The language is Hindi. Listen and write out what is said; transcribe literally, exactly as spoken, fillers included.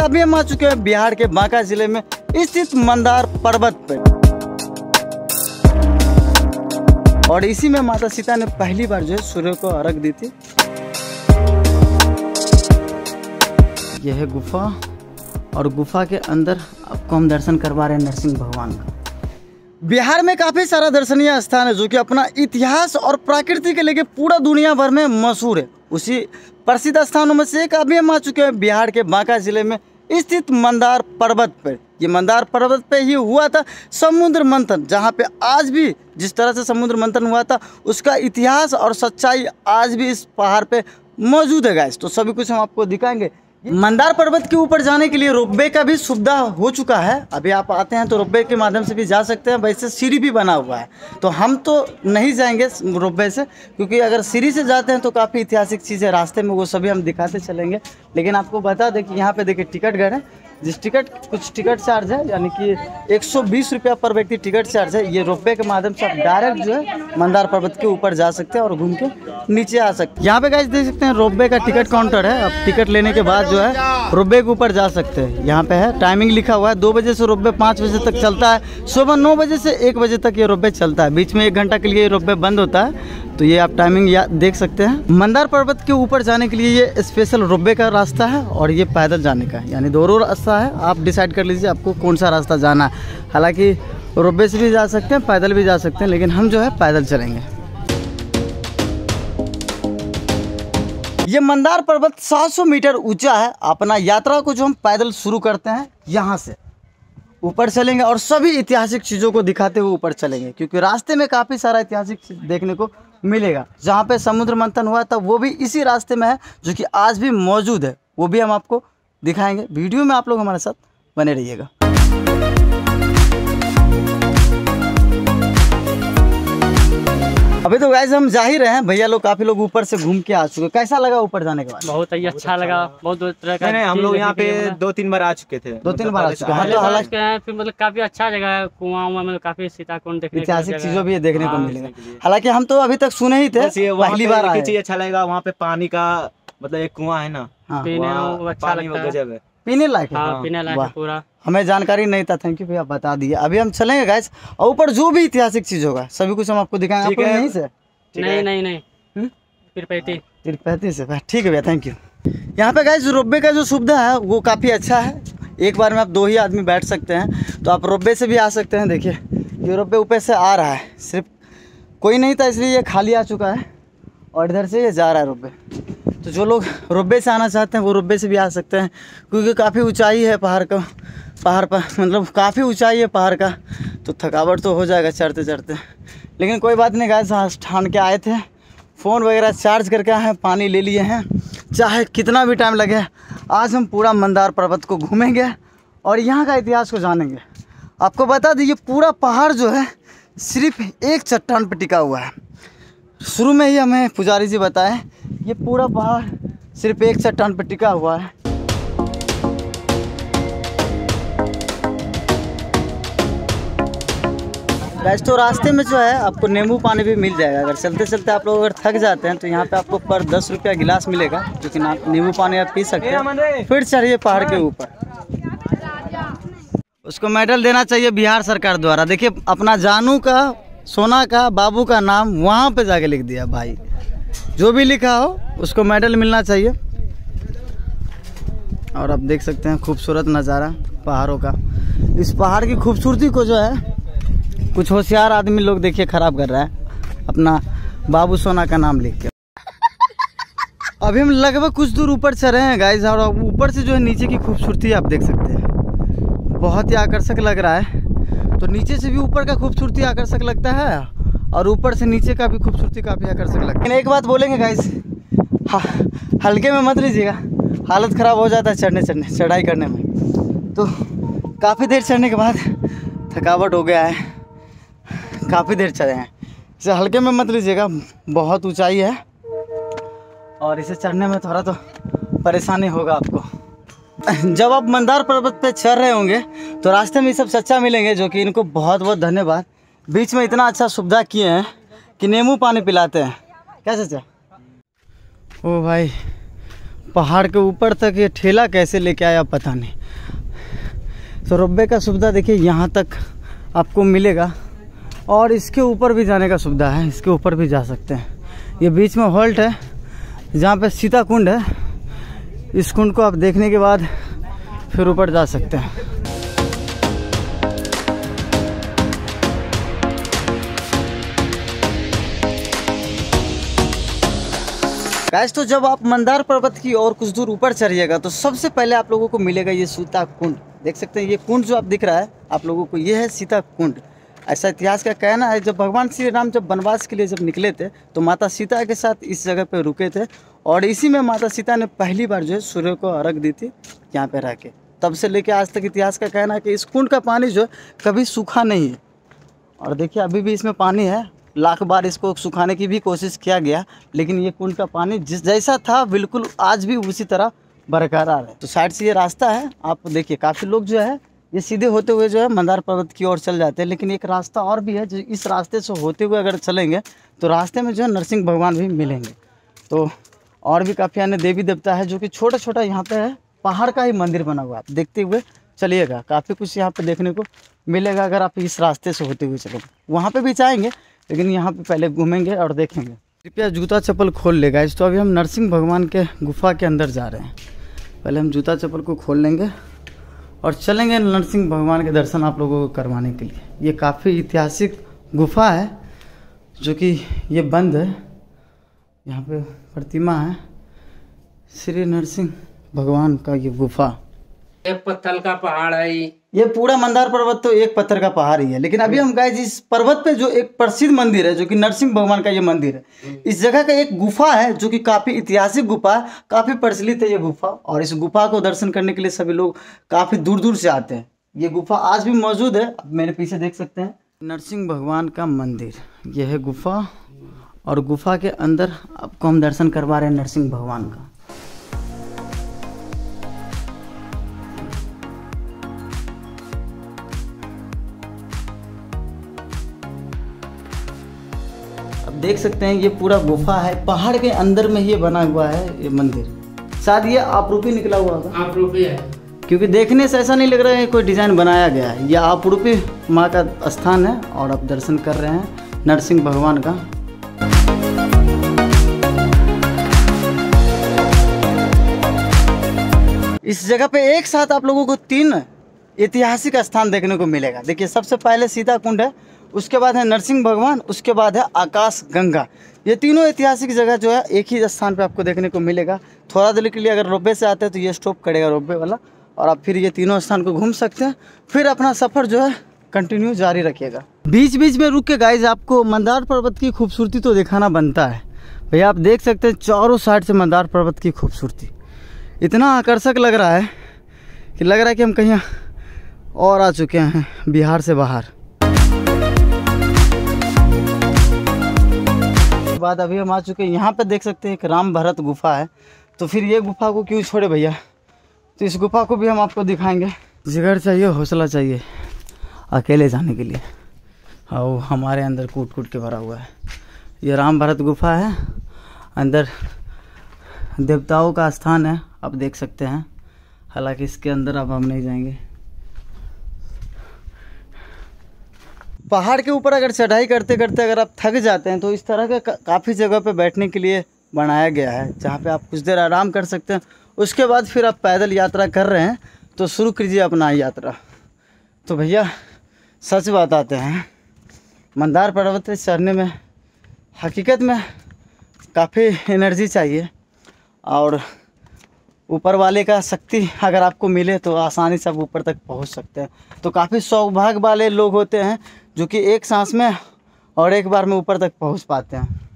अभी हम आ चुके हैं बिहार के बांका जिले में स्थित मंदार पर्वत पर, और इसी में माता सीता ने पहली बार जो है सूर्य को अर्घ दी थी। यह है गुफा, और गुफा के अंदर आपको हम दर्शन करवा रहे हैं नरसिंह भगवान का। बिहार में काफ़ी सारा दर्शनीय स्थान है जो कि अपना इतिहास और प्रकृति के लेके पूरा दुनिया भर में मशहूर है। उसी प्रसिद्ध स्थानों में से एक अभी हम आ चुके हैं बिहार के बांका जिले में स्थित मंदार पर्वत पर। ये मंदार पर्वत पे ही हुआ था समुद्र मंथन, जहाँ पे आज भी जिस तरह से समुद्र मंथन हुआ था उसका इतिहास और सच्चाई आज भी इस पहाड़ पे मौजूद है गाइस। तो सभी कुछ हम आपको दिखाएंगे। मंदार पर्वत के ऊपर जाने के लिए रोपवे का भी सुविधा हो चुका है। अभी आप आते हैं तो रोपवे के माध्यम से भी जा सकते हैं, वैसे सीढ़ी भी बना हुआ है। तो हम तो नहीं जाएंगे रोपवे से, क्योंकि अगर सीढ़ी से जाते हैं तो काफ़ी ऐतिहासिक चीज़ें रास्ते में, वो सभी हम दिखाते चलेंगे। लेकिन आपको बता दें कि यहाँ पे देखिए टिकट घर है, जिस टिकट कुछ टिकट चार्ज है, यानी कि एक सौ बीस रुपया पर व्यक्ति टिकट चार्ज है। ये रोपवे के माध्यम से आप डायरेक्ट जो है मंदार पर्वत के ऊपर जा सकते हैं और घूम के नीचे आ सकते हैं। यहाँ पे गाइस देख सकते हैं रोपवे का टिकट काउंटर है। अब टिकट लेने के बाद जो है रोपवे के ऊपर जा सकते हैं। यहाँ पे है टाइमिंग लिखा हुआ है, दो बजे से रोपवे पाँच बजे तक चलता है। सुबह नौ बजे से एक बजे तक ये रोपवे चलता है। बीच में एक घंटा के लिए ये रोपवे बंद होता है, तो ये आप टाइमिंग या देख सकते हैं। मंदार पर्वत के ऊपर जाने के लिए ये स्पेशल रोपवे का रास्ता है और ये पैदल जाने का है, यानी दोनों रास्ता है। आप डिसाइड कर लीजिए आपको कौन सा रास्ता जाना है। हालांकि रोपवे से भी जा सकते हैं, पैदल भी जा सकते हैं, लेकिन हम जो है पैदल चलेंगे। ये मंदार पर्वत सात सौ मीटर ऊंचा है। अपना यात्रा को जो हम पैदल शुरू करते हैं यहाँ से ऊपर चलेंगे और सभी ऐतिहासिक चीज़ों को दिखाते हुए ऊपर चलेंगे, क्योंकि रास्ते में काफ़ी सारा ऐतिहासिक चीज़ देखने को मिलेगा। जहाँ पे समुद्र मंथन हुआ था वो भी इसी रास्ते में है, जो कि आज भी मौजूद है। वो भी हम आपको दिखाएंगे। वीडियो में आप लोग हमारे साथ बने रहिएगा। अभी तो गाइस हम जा ही रहे हैं, भैया लोग काफी लोग ऊपर से घूम के आ चुके। कैसा लगा ऊपर जाने के बाद? बहुत ही अच्छा लगा। बहुत तरह का नहीं, हम लोग यहाँ पे दो तीन बार आ चुके थे। दो तीन बार आ चुके हैं। फिर मतलब काफी अच्छा जगह है, कुआं मतलब काफी सीताकुंड देखने को, ऐतिहासिक चीजों भी देखने को मिलेगा। हालांकि हम तो अभी तक सुने ही थे, पहली बार आए। चीज अच्छा लगेगा वहाँ पे, पानी का मतलब एक कुआं है ना, पीने अच्छा लगता है, पीने लायक है। हाँ, पीने लायक है पूरा। हमें जानकारी नहीं था, थैंक यू भैया बता दिए। अभी हम चलेंगे गाइस और ऊपर जो भी ऐतिहासिक चीज होगा सभी कुछ हम आपको दिखाएंगे। आप यहीं से? नहीं नहीं नहीं तिरुपति तिरुपति से। ठीक है भैया, थैंक यू। यहाँ पे गाइस रोपवे का जो सुविधा है वो काफ़ी अच्छा है। एक बार में आप दो ही आदमी बैठ सकते हैं, तो आप रोपवे से भी आ सकते हैं। देखिए ये रोपवे ऊपर से आ रहा है, सिर्फ कोई नहीं था इसलिए ये खाली आ चुका है, और इधर से ये जा रहा है रोपवे। तो जो लोग रोपवे से आना चाहते हैं वो रोपवे से भी आ सकते हैं, क्योंकि काफ़ी ऊंचाई है पहाड़ का। पहाड़ पर मतलब काफ़ी ऊंचाई है पहाड़ का, तो थकावट तो हो जाएगा चढ़ते चढ़ते। लेकिन कोई बात नहीं गाइस, हाँ ठान के आए थे, फ़ोन वगैरह चार्ज करके आए हैं, पानी ले लिए हैं। चाहे कितना भी टाइम लगे, आज हम पूरा मंदार पर्वत को घूमेंगे और यहाँ का इतिहास को जानेंगे। आपको बता दीजिए पूरा पहाड़ जो है सिर्फ एक चट्टान पर टिका हुआ है। शुरू में ही हमें पुजारी जी बताएं ये पूरा पहाड़ सिर्फ एक चट्टान पर टिका हुआ है। गाइस तो रास्ते में जो है आपको नींबू पानी भी मिल जाएगा। अगर चलते चलते आप लोग अगर थक जाते हैं तो यहाँ पे आपको पर दस रुपया गिलास मिलेगा, जो कि नींबू पानी आप पी सकते हैं। फिर चढ़िए पहाड़ के ऊपर। उसको मेडल देना चाहिए बिहार सरकार द्वारा। देखिए अपना जानू का, सोना का, बाबू का नाम वहाँ पे जाके लिख दिया भाई। जो भी लिखा हो उसको मेडल मिलना चाहिए। और आप देख सकते हैं खूबसूरत नज़ारा पहाड़ों का। इस पहाड़ की खूबसूरती को जो है कुछ होशियार आदमी लोग देखिए खराब कर रहा है, अपना बाबू सोना का नाम लिख के। अभी हम लगभग कुछ दूर ऊपर चढ़े हैं गाइस, और ऊपर से जो है नीचे की खूबसूरती आप देख सकते हैं, बहुत ही आकर्षक लग रहा है। तो नीचे से भी ऊपर का खूबसूरती आकर्षक लगता है, और ऊपर से नीचे का भी खूबसूरती काफ़ी आकर्षक लगता है। लेकिन एक बात बोलेंगे गाइस, हल्के में मत लीजिएगा, हालत ख़राब हो जाता है चढ़ने चढ़ने चढ़ाई करने में। तो काफ़ी देर चढ़ने के बाद थकावट हो गया है, काफ़ी देर चढ़े हैं। इसे हल्के में मत लीजिएगा, बहुत ऊंचाई है और इसे चढ़ने में थोड़ा तो परेशानी होगा आपको। जब आप मंदार पर्वत पे चढ़ रहे होंगे तो रास्ते में ये सब चचा मिलेंगे, जो कि इनको बहुत बहुत धन्यवाद। बीच में इतना अच्छा सुविधा किए हैं कि नींबू पानी पिलाते हैं। क्या चचा? ओ भाई पहाड़ के ऊपर तक ये ठेला कैसे लेके आया पता नहीं। तो रोपवे का सुविधा देखिए यहाँ तक आपको मिलेगा और इसके ऊपर भी जाने का सुविधा है, इसके ऊपर भी जा सकते हैं। ये बीच में हॉल्ट है जहाँ पे सीता कुंड है, इस कुंड को आप देखने के बाद फिर ऊपर जा सकते हैं। गाइस तो जब आप मंदार पर्वत की और कुछ दूर ऊपर चढ़िएगा तो सबसे पहले आप लोगों को मिलेगा ये सीता कुंड। देख सकते हैं ये कुंड जो आप दिख रहा है आप लोगों को, ये है सीता कुंड। ऐसा इतिहास का कहना है जब भगवान श्री राम जब वनवास के लिए जब निकले थे तो माता सीता के साथ इस जगह पे रुके थे और इसी में माता सीता ने पहली बार जो है सूर्य को अर्घ दी थी यहाँ पे रह के। तब से लेके आज तक इतिहास का कहना है कि इस कुंड का पानी जो है कभी सूखा नहीं है। और देखिए अभी भी इसमें पानी है, लाख बार इसको सुखाने की भी कोशिश किया गया लेकिन ये कुंड का पानी जिस जैसा था बिल्कुल आज भी उसी तरह बरकरार है। तो साइड से ये रास्ता है, आप देखिए काफ़ी लोग जो है ये सीधे होते हुए जो है मंदार पर्वत की ओर चल जाते हैं, लेकिन एक रास्ता और भी है जो इस रास्ते से होते हुए अगर चलेंगे तो रास्ते में जो है नरसिंह भगवान भी मिलेंगे। तो और भी काफ़ी अन्य देवी देवता है जो कि छोटा छोटा यहाँ पे है, पहाड़ का ही मंदिर बना हुआ है। आप देखते हुए चलिएगा, काफ़ी कुछ यहाँ पे देखने को मिलेगा अगर आप इस रास्ते से होते हुए चलोगे। वहाँ पे भी जाएंगे लेकिन यहाँ पे पहले घूमेंगे और देखेंगे। कृपया जूता चप्पल खोल लेगा। इस तो अभी हम नरसिंह भगवान के गुफा के अंदर जा रहे हैं, पहले हम जूता चप्पल को खोल लेंगे और चलेंगे नरसिंह भगवान के दर्शन आप लोगों को करवाने के लिए। ये काफ़ी ऐतिहासिक गुफा है जो कि ये बंद है, यहाँ पे प्रतिमा है श्री नरसिंह भगवान का। ये गुफा एक पत्थर का पहाड़ है, ये पूरा मंदार पर्वत तो एक पत्थर का पहाड़ ही है, लेकिन अभी हम गए जिस पर्वत पे जो एक प्रसिद्ध मंदिर है जो कि नरसिंह भगवान का ये मंदिर है, इस जगह का एक गुफा है जो कि काफ़ी ऐतिहासिक गुफा है, काफ़ी प्रचलित है ये गुफा। और इस गुफा को दर्शन करने के लिए सभी लोग काफ़ी दूर दूर से आते हैं। ये गुफा आज भी मौजूद है, आप मेरे पीछे देख सकते हैं नरसिंह भगवान का मंदिर। यह है गुफा और गुफा के अंदर आपको हम दर्शन करवा रहे हैं नरसिंह भगवान का। देख सकते हैं ये पूरा गुफा है, पहाड़ के अंदर में ये बना हुआ है ये मंदिर। शायद ये आपरूपी निकला हुआ होगा, आपरूपी है क्योंकि देखने से ऐसा नहीं लग रहा है कोई डिजाइन बनाया गया है। ये आपरूपी माँ का स्थान है और आप दर्शन कर रहे हैं नरसिंह भगवान का। इस जगह पे एक साथ आप लोगों को तीन ऐतिहासिक स्थान देखने को मिलेगा। देखिए सबसे पहले सीता कुंड है, उसके बाद है नरसिंह भगवान, उसके बाद है आकाश गंगा। ये तीनों ऐतिहासिक जगह जो है एक ही स्थान पे आपको देखने को मिलेगा। थोड़ा देर के लिए अगर रोपवे से आते हैं तो ये स्टॉप करेगा रोपवे वाला और आप फिर ये तीनों स्थान को घूम सकते हैं, फिर अपना सफ़र जो है कंटिन्यू जारी रखिएगा। बीच बीच में रुक के गाइज आपको मंदार पर्वत की खूबसूरती तो दिखाना बनता है। भैया आप देख सकते हैं चारों साइड से मंदार पर्वत की खूबसूरती इतना आकर्षक लग रहा है कि लग रहा है कि हम कहीं और आ चुके हैं बिहार से बाहर। बाद अभी हम आ चुके हैं यहाँ पे, देख सकते हैं एक राम भरत गुफा है। तो फिर ये गुफा को क्यों छोड़े भैया, तो इस गुफा को भी हम आपको दिखाएंगे। जिगर चाहिए, हौसला चाहिए अकेले जाने के लिए, और वो हमारे अंदर कूट कूट के भरा हुआ है। ये राम भरत गुफा है, अंदर देवताओं का स्थान है, आप देख सकते हैं। हालांकि इसके अंदर अब हम नहीं जाएंगे। पहाड़ के ऊपर अगर चढ़ाई करते करते अगर आप थक जाते हैं तो इस तरह के का, काफ़ी जगह पे बैठने के लिए बनाया गया है जहाँ पे आप कुछ देर आराम कर सकते हैं। उसके बाद फिर आप पैदल यात्रा कर रहे हैं तो शुरू कीजिए अपना यात्रा। तो भैया सच बताते हैं, मंदार पर्वत पे चढ़ने में हकीकत में काफ़ी एनर्जी चाहिए और ऊपर वाले का शक्ति अगर आपको मिले तो आसानी से आप ऊपर तक पहुंच सकते हैं। तो काफ़ी सौभाग्य वाले लोग होते हैं जो कि एक सांस में और एक बार में ऊपर तक पहुंच पाते हैं।